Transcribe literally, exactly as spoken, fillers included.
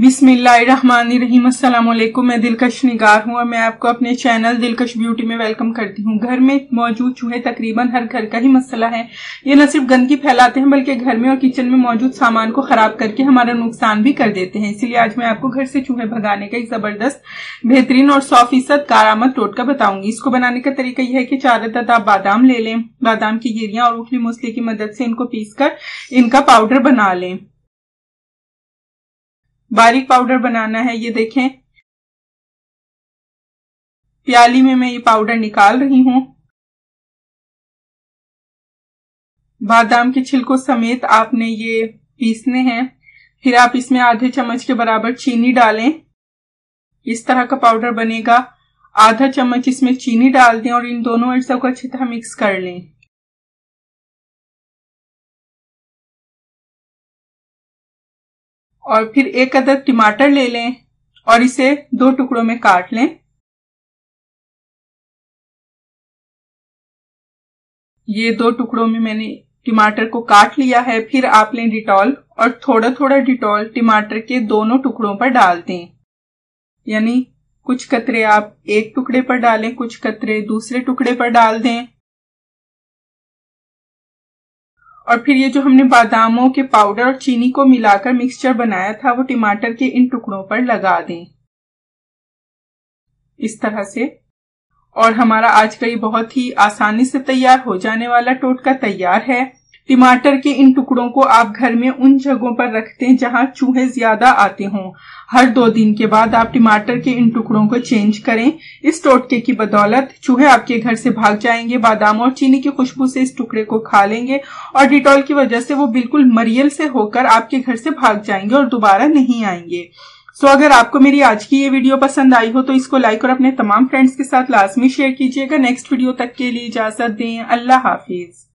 बिस्मिल्लाहिर्रहमानिर्रहीम। अस्सलाम वालेकुम। मैं दिलकश निगार हूँ और मैं आपको अपने चैनल दिलकश ब्यूटी में वेलकम करती हूँ। घर में मौजूद चूहे तकरीबन हर घर का ही मसला है। ये न सिर्फ गंदगी फैलाते हैं बल्कि घर में और किचन में मौजूद सामान को खराब करके हमारा नुकसान भी कर देते हैं। इसीलिए आज मैं आपको घर से चूहे भगाने का एक जबरदस्त, बेहतरीन और सौ फीसद कारआमद टोटका बताऊंगी। इसको बनाने का तरीका यह है कि चार अदद आप बादाम ले लें। बादाम की गिरियां और उखली मूसली की मदद से इनको पीस कर इनका पाउडर बना लें। बारीक पाउडर बनाना है। ये देखें, प्याली में मैं ये पाउडर निकाल रही हूं। बादाम के छिलकों समेत आपने ये पीसने हैं। फिर आप इसमें आधे चम्मच के बराबर चीनी डालें। इस तरह का पाउडर बनेगा। आधा चम्मच इसमें चीनी डाल दें और इन दोनों अज्जा को अच्छी तरह मिक्स कर लें। और फिर एक अदद टमाटर ले लें और इसे दो टुकड़ों में काट लें। ये दो टुकड़ों में मैंने टमाटर को काट लिया है। फिर आप लें डिटॉल और थोड़ा थोड़ा डिटॉल टमाटर के दोनों टुकड़ों पर डाल दें। यानी कुछ कतरे आप एक टुकड़े पर डालें, कुछ कतरे दूसरे टुकड़े पर डाल दें। और फिर ये जो हमने बादामों के पाउडर और चीनी को मिलाकर मिक्सचर बनाया था वो टमाटर के इन टुकड़ों पर लगा दें इस तरह से। और हमारा आज का ये बहुत ही आसानी से तैयार हो जाने वाला टोटका तैयार है। टमाटर के इन टुकड़ों को आप घर में उन जगहों पर रखते हैं जहां चूहे ज्यादा आते हों। हर दो दिन के बाद आप टमाटर के इन टुकड़ों को चेंज करें। इस टोटके की बदौलत चूहे आपके घर से भाग जाएंगे। बादाम और चीनी की खुशबू से इस टुकड़े को खा लेंगे और डिटॉल की वजह से वो बिल्कुल मरियल से होकर आपके घर से भाग जाएंगे और दोबारा नहीं आएंगे। सो so, अगर आपको मेरी आज की ये वीडियो पसंद आई हो तो इसको लाइक और अपने तमाम फ्रेंड्स के साथ लाजमी शेयर कीजिएगा। नेक्स्ट वीडियो तक के लिए इजाजत दें। अल्लाह हाफिज।